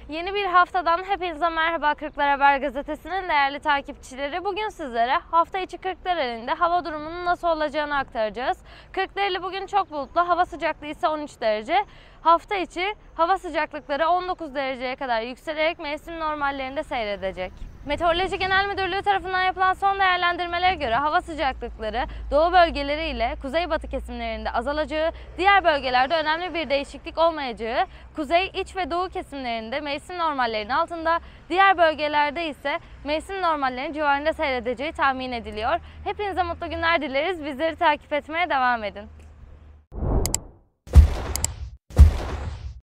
Yeni bir haftadan hepinize merhaba. Kırklar Haber Gazetesi'nin değerli takipçileri. Bugün sizlere hafta içi Kırklareli'nde hava durumunun nasıl olacağını aktaracağız. Kırklareli bugün çok bulutlu, hava sıcaklığı ise 13 derece. Hafta içi hava sıcaklıkları 19 dereceye kadar yükselerek mevsim normallerinde seyredecek. Meteoroloji Genel Müdürlüğü tarafından yapılan son değerlendirmelere göre hava sıcaklıkları doğu bölgeleri ile kuzeybatı kesimlerinde azalacağı, diğer bölgelerde önemli bir değişiklik olmayacağı, kuzey, iç ve doğu kesimlerinde mevsim normallerinin altında, diğer bölgelerde ise mevsim normallerinin civarında seyredeceği tahmin ediliyor. Hepinize mutlu günler dileriz. Bizleri takip etmeye devam edin.